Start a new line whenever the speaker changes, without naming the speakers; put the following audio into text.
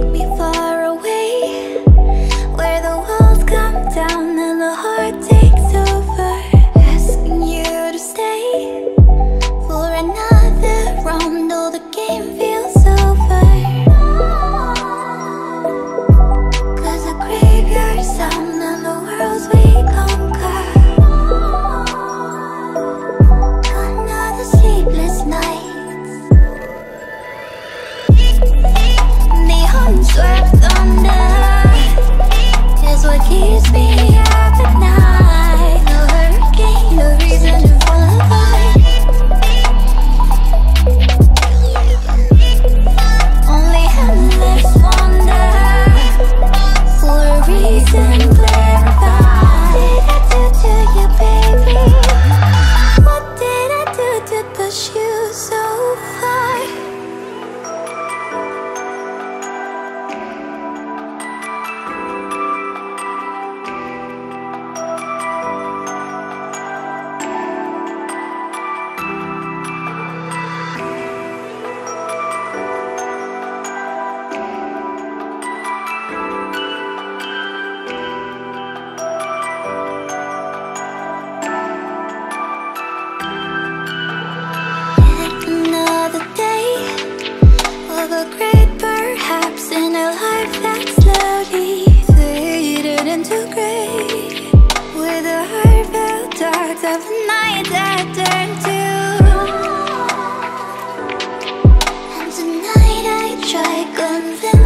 me far away, where the walls come down and the heart takes over, asking you to stay for another round. Though the game feels over, 'cause the graveyard sound and the worlds we conquer. Another sleepless night. The unswept thunder is what keeps me up at night. No hurricane, no reason to fall apart. Only endless wonder for a reason clarified. What did I do to you, baby? What did I do to push you so far? Another day of a great perhaps in a life that slowly faded into grey, with the heartfelt darks of the night that turned to. And tonight I try convincing